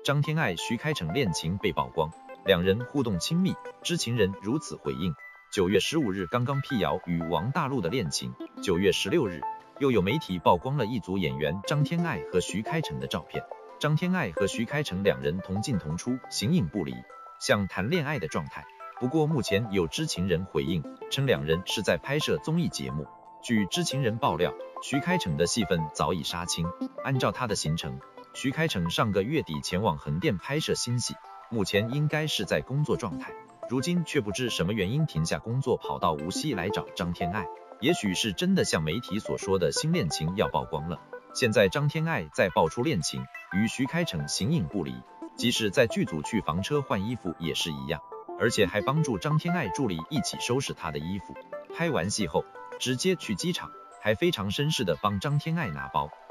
张天爱、徐开骋恋情被曝光，两人互动亲密，知情人如此回应。9月15日刚刚辟谣与王大陆的恋情，9月16日又有媒体曝光了一组演员张天爱和徐开骋的照片。张天爱和徐开骋两人同进同出，形影不离，像谈恋爱的状态。不过目前有知情人回应称，两人是在拍摄综艺节目。据知情人爆料，徐开骋的戏份早已杀青，按照他的行程，徐开骋上个月底前往横店拍摄新戏，目前应该是在工作状态，如今却不知什么原因停下工作，跑到无锡来找张天爱。也许是真的像媒体所说的新恋情要曝光了。现在张天爱再爆出恋情，与徐开骋形影不离，即使在剧组去房车换衣服也是一样，而且还帮助张天爱助理一起收拾她的衣服。拍完戏后直接去机场，还非常绅士的帮张天爱拿包。